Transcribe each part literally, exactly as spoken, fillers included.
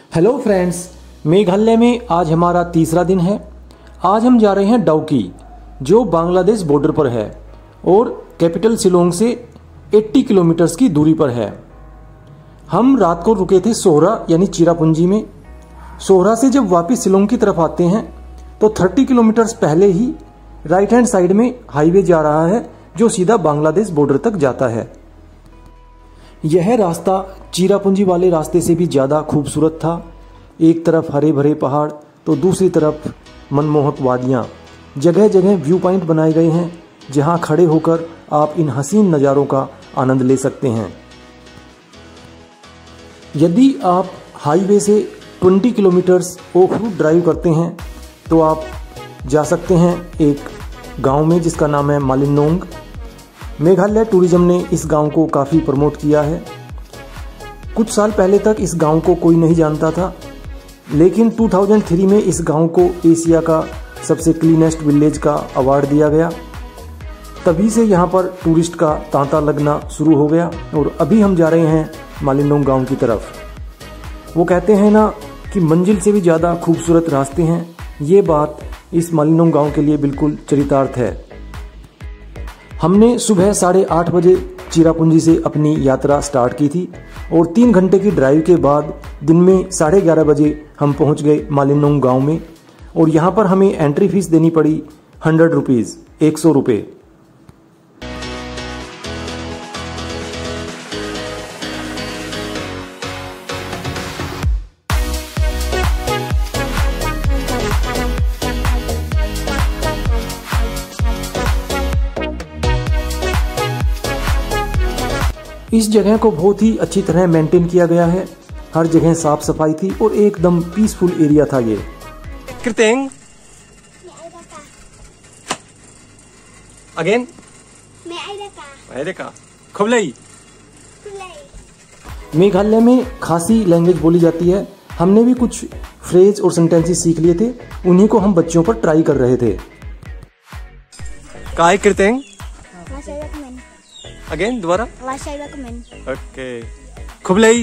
Hello friends, Meghalaya में आज हमारा तीसरा दिन है। आज हम जा रहे हैं डाउकी, जो बांग्लादेश बॉर्डर पर है और कैपिटल शिलोंग से अस्सी किलोमीटर्स की दूरी पर है। हम रात को रुके थे सोहरा यानी चिरापुंजी में। सोहरा से जब वापस शिलोंग की तरफ आते हैं तो तीस किलोमीटर्स पहले ही राइट हैंड साइड में हाईवे जा रहा है जो सीधा बांग्लादेश बॉर्डर तक जाता है। यह रास्ता चिरापुंजी वाले रास्ते से भी ज़्यादा खूबसूरत था। एक तरफ हरे भरे पहाड़ तो दूसरी तरफ मनमोहक वादियाँ। जगह जगह व्यू पॉइंट बनाए गए हैं जहां खड़े होकर आप इन हसीन नज़ारों का आनंद ले सकते हैं। यदि आप हाईवे से बीस किलोमीटर्स ऑफ रूट ड्राइव करते हैं तो आप जा सकते हैं एक गांव में जिसका नाम है मालिनोंग। मेघालय टूरिज्म ने इस गांव को काफ़ी प्रमोट किया है। कुछ साल पहले तक इस गांव को कोई नहीं जानता था, लेकिन दो हज़ार तीन में इस गांव को एशिया का सबसे क्लीनेस्ट विलेज का अवार्ड दिया गया। तभी से यहां पर टूरिस्ट का तांता लगना शुरू हो गया और अभी हम जा रहे हैं मालिनोंग गांव की तरफ। वो कहते हैं ना कि मंजिल से भी ज़्यादा खूबसूरत रास्ते हैं। ये बात इस मालिनोंग गांव के लिए बिल्कुल चरितार्थ है। हमने सुबह साढ़े आठ बजे चिरापुंजी से अपनी यात्रा स्टार्ट की थी और तीन घंटे की ड्राइव के बाद दिन में साढ़े ग्यारह बजे हम पहुंच गए मालिनोंग गांव में। और यहाँ पर हमें एंट्री फीस देनी पड़ी हंड्रेड रुपीज़ एक सौ रुपये। इस जगह को बहुत ही अच्छी तरह मेंटेन किया गया है। हर जगह साफ सफाई थी और एकदम पीसफुल एरिया था ये। कृतेंग अगेन खुबलई। मेघालय में खासी लैंग्वेज बोली जाती है। हमने भी कुछ फ्रेज और सेंटेंसेस सीख लिए थे, उन्हीं को हम बच्चों पर ट्राई कर रहे थे। काय कृतेंग अगेन दोबारा। ओके खुबलई।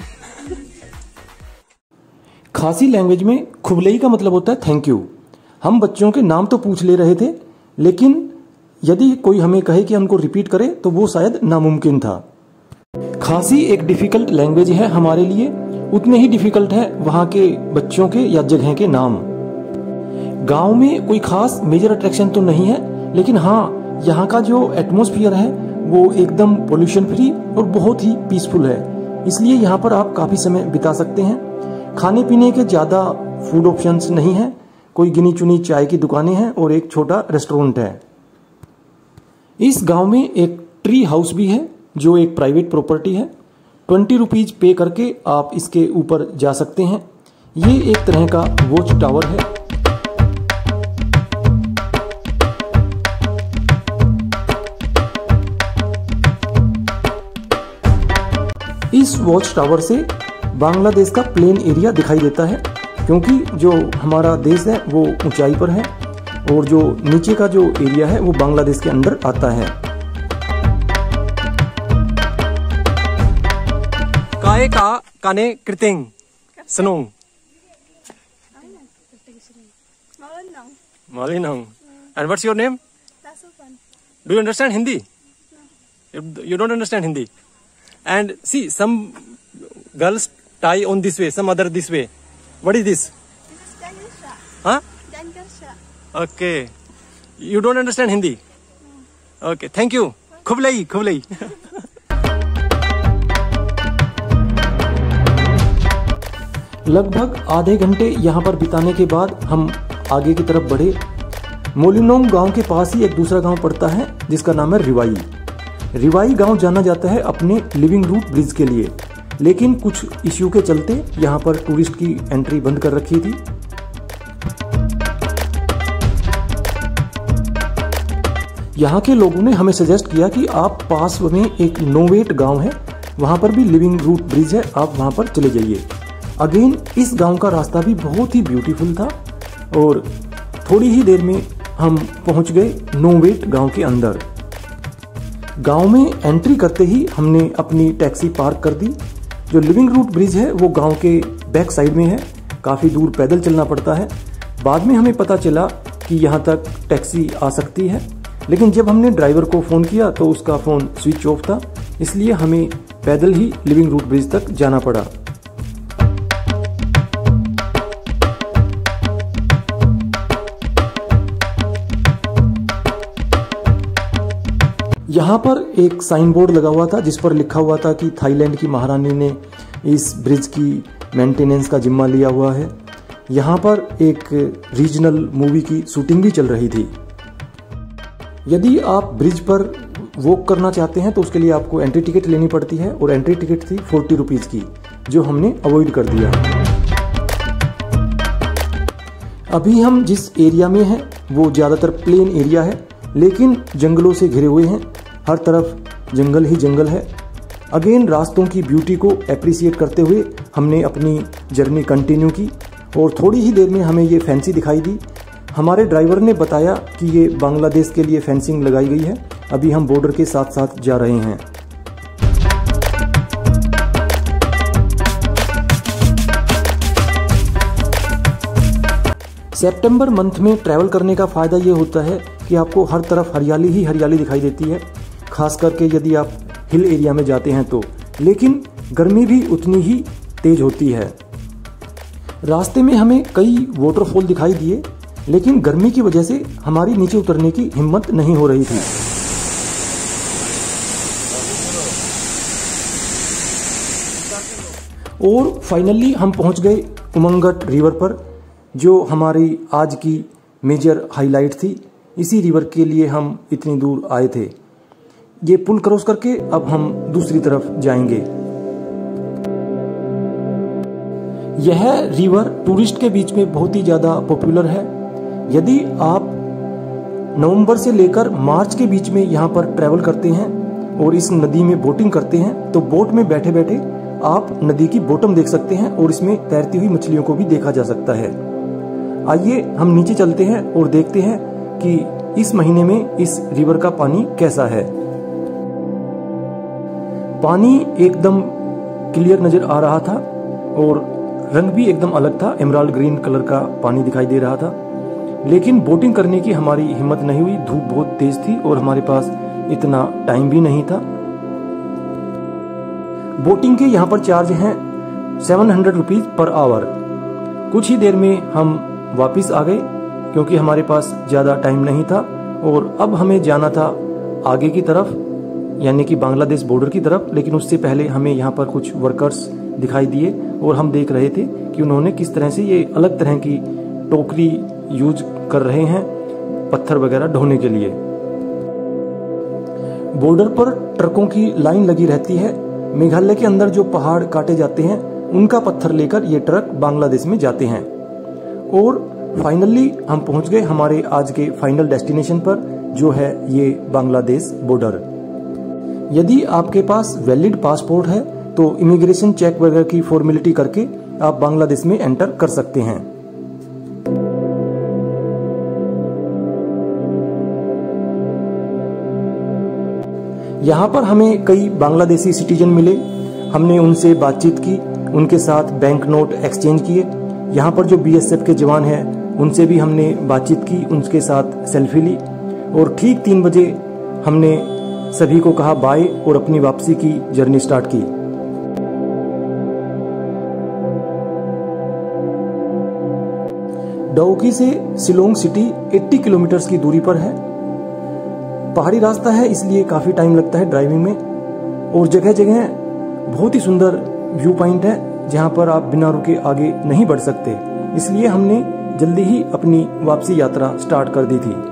खासी लैंग्वेज में खुबलई का मतलब होता है थैंक यू। हम बच्चों के नाम तो पूछ ले रहे थे, लेकिन यदि कोई हमें कहे कि हमको रिपीट करे तो वो शायद नामुमकिन था। खासी एक डिफिकल्ट लैंग्वेज है हमारे लिए, उतने ही डिफिकल्ट है वहां के बच्चों के या जगह के नाम। गांव में कोई खास मेजर अट्रैक्शन तो नहीं है, लेकिन हाँ यहाँ का जो एटमॉस्फेयर है वो एकदम पोल्यूशन फ्री और बहुत ही पीसफुल है, इसलिए यहाँ पर आप काफ़ी समय बिता सकते हैं। खाने पीने के ज़्यादा फूड ऑप्शंस नहीं हैं, कोई गिनी चुनी चाय की दुकानें हैं और एक छोटा रेस्टोरेंट है। इस गांव में एक ट्री हाउस भी है जो एक प्राइवेट प्रॉपर्टी है। ट्वेंटी रुपीज पे करके आप इसके ऊपर जा सकते हैं। ये एक तरह का वॉच टावर है। इस वॉच टावर से बांग्लादेश का प्लेन एरिया दिखाई देता है, क्योंकि जो हमारा देश है वो ऊंचाई पर है और जो नीचे का जो एरिया है वो बांग्लादेश के अंदर आता है। काय का काने कृतेंग सनोंग मालिनोंग। And what's your name? Do you understand Hindi? You don't understand Hindi. And see, some girls tie on this way, some other this way. What is this? This is Danisha. Huh? Danisha. Okay. You don't understand Hindi? No. Okay. Thank you. खुबलई खुबलई। लगभग आधे घंटे यहाँ पर बिताने के बाद हम आगे की तरफ बढ़े। मालिनोंग गांव के पास ही एक दूसरा गांव पड़ता है जिसका नाम है रिवाई। रिवाई गांव जाना जाता है अपने लिविंग रूट ब्रिज के लिए, लेकिन कुछ इश्यू के चलते यहाँ पर टूरिस्ट की एंट्री बंद कर रखी थी। यहाँ के लोगों ने हमें सजेस्ट किया कि आप पास में एक नोवेट गांव है, वहाँ पर भी लिविंग रूट ब्रिज है, आप वहाँ पर चले जाइए। अगेन इस गांव का रास्ता भी बहुत ही ब्यूटीफुल था और थोड़ी ही देर में हम पहुँच गए नोवेट गांव के अंदर। गांव में एंट्री करते ही हमने अपनी टैक्सी पार्क कर दी। जो लिविंग रूट ब्रिज है वो गांव के बैक साइड में है, काफ़ी दूर पैदल चलना पड़ता है। बाद में हमें पता चला कि यहाँ तक टैक्सी आ सकती है, लेकिन जब हमने ड्राइवर को फ़ोन किया तो उसका फ़ोन स्विच ऑफ था, इसलिए हमें पैदल ही लिविंग रूट ब्रिज तक जाना पड़ा। यहाँ पर एक साइन बोर्ड लगा हुआ था जिस पर लिखा हुआ था कि थाईलैंड की महारानी ने इस ब्रिज की मेंटेनेंस का जिम्मा लिया हुआ है। यहाँ पर एक रीजनल मूवी की शूटिंग भी चल रही थी। यदि आप ब्रिज पर वॉक करना चाहते हैं तो उसके लिए आपको एंट्री टिकट लेनी पड़ती है, और एंट्री टिकट थी फोर्टी रुपीज़ की, जो हमने अवॉइड कर दिया। अभी हम जिस एरिया में हैं वो ज़्यादातर प्लेन एरिया है, लेकिन जंगलों से घिरे हुए हैं, हर तरफ जंगल ही जंगल है। अगेन रास्तों की ब्यूटी को एप्रिसिएट करते हुए हमने अपनी जर्नी कंटिन्यू की, और थोड़ी ही देर में हमें ये फैंसी दिखाई दी। हमारे ड्राइवर ने बताया कि ये बांग्लादेश के लिए फेंसिंग लगाई गई है। अभी हम बॉर्डर के साथ साथ जा रहे हैं। सितंबर मंथ में ट्रैवल करने का फ़ायदा ये होता है कि आपको हर तरफ हरियाली ही हरियाली दिखाई देती है, खास करके यदि आप हिल एरिया में जाते हैं तो। लेकिन गर्मी भी उतनी ही तेज होती है। रास्ते में हमें कई वाटरफॉल दिखाई दिए, लेकिन गर्मी की वजह से हमारी नीचे उतरने की हिम्मत नहीं हो रही थी। और फाइनली हम पहुंच गए उमंगट रिवर पर, जो हमारी आज की मेजर हाईलाइट थी। इसी रिवर के लिए हम इतनी दूर आए थे। ये पुल क्रॉस करके अब हम दूसरी तरफ जाएंगे। यह रिवर टूरिस्ट के बीच में बहुत ही ज़्यादा पॉपुलर है। यदि आप नवंबर से लेकर मार्च के बीच में यहाँ पर ट्रैवल करते हैं और इस नदी में बोटिंग करते हैं तो बोट में बैठे बैठे आप नदी की बॉटम देख सकते हैं और इसमें तैरती हुई मछलियों को भी देखा जा सकता है। आइए हम नीचे चलते हैं और देखते हैं कि इस महीने में इस रिवर का पानी कैसा है। पानी एकदम क्लियर नजर आ रहा था और रंग भी एकदम अलग था, एमराल्ड ग्रीन कलर का पानी दिखाई दे रहा था। लेकिन बोटिंग करने की हमारी हिम्मत नहीं हुई, धूप बहुत तेज थी और हमारे पास इतना टाइम भी नहीं था। बोटिंग के यहाँ पर चार्ज हैं seven hundred rupees per hour. कुछ ही देर में हम वापस आ गए क्योंकि हमारे पास ज़्यादा टाइम नहीं था, और अब हमें जाना था आगे की तरफ, यानी कि बांग्लादेश बॉर्डर की तरफ। लेकिन उससे पहले हमें यहाँ पर कुछ वर्कर्स दिखाई दिए और हम देख रहे थे कि उन्होंने किस तरह से ये अलग तरह की टोकरी यूज कर रहे हैं पत्थर वगैरह ढोने के लिए। बॉर्डर पर ट्रकों की लाइन लगी रहती है। मेघालय के अंदर जो पहाड़ काटे जाते हैं उनका पत्थर लेकर ये ट्रक बांग्लादेश में जाते हैं। और फाइनली हम पहुंच गए हमारे आज के फाइनल डेस्टिनेशन पर, जो है ये बांग्लादेश बॉर्डर। यदि आपके पास वैलिड पासपोर्ट है तो इमिग्रेशन चेक वगैरह की फॉर्मेलिटी करके आप बांग्लादेश में एंटर कर सकते हैं। यहाँ पर हमें कई बांग्लादेशी सिटीजन मिले। हमने उनसे बातचीत की, उनके साथ बैंक नोट एक्सचेंज किए। यहाँ पर जो बीएसएफ के जवान हैं उनसे भी हमने बातचीत की, उनके साथ सेल्फी ली। और ठीक तीन बजे हमने सभी को कहा बाय और अपनी वापसी की जर्नी स्टार्ट की। डाउकी से शिलोंग सिटी अस्सी किलोमीटर की दूरी पर है। पहाड़ी रास्ता है इसलिए काफ़ी टाइम लगता है ड्राइविंग में, और जगह जगह बहुत ही सुंदर व्यू पॉइंट है जहां पर आप बिना रुके आगे नहीं बढ़ सकते। इसलिए हमने जल्दी ही अपनी वापसी यात्रा स्टार्ट कर दी थी।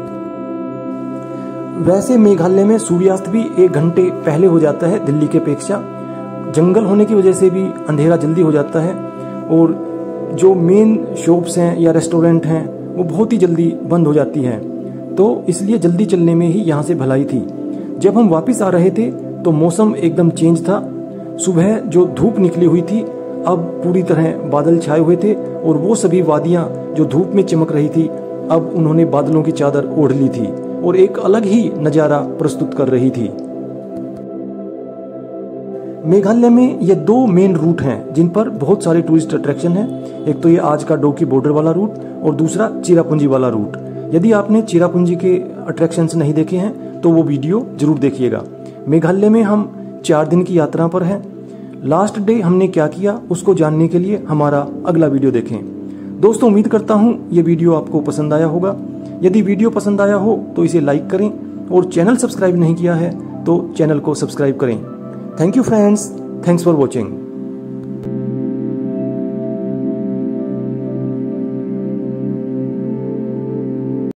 वैसे मेघालय में सूर्यास्त भी एक घंटे पहले हो जाता है दिल्ली के अपेक्षा। जंगल होने की वजह से भी अंधेरा जल्दी हो जाता है, और जो मेन शॉप्स हैं या रेस्टोरेंट हैं वो बहुत ही जल्दी बंद हो जाती हैं। तो इसलिए जल्दी चलने में ही यहाँ से भलाई थी। जब हम वापस आ रहे थे तो मौसम एकदम चेंज था। सुबह जो धूप निकली हुई थी अब पूरी तरह बादल छाए हुए थे, और वो सभी वादियां जो धूप में चमक रही थी अब उन्होंने बादलों की चादर ओढ़ ली थी और एक अलग ही नज़ारा प्रस्तुत कर रही थी। मेघालय में ये दो मेन रूट हैं जिन पर बहुत सारे टूरिस्ट अट्रैक्शन हैं। एक तो ये आज का डोकी बॉर्डर वाला रूट और दूसरा चिरापुंजी वाला रूट। यदि आपने चिरापुंजी के अट्रैक्शंस नहीं देखे हैं तो वो वीडियो जरूर देखिएगा। मेघालय में हम चार दिन की यात्रा पर हैं। लास्ट डे हमने क्या किया उसको जानने के लिए हमारा अगला वीडियो देखें। दोस्तों, उम्मीद करता हूँ ये वीडियो आपको पसंद आया होगा। यदि वीडियो पसंद आया हो तो इसे लाइक करें और चैनल सब्सक्राइब नहीं किया है तो चैनल को सब्सक्राइब करें। Thank you friends, thanks for watching.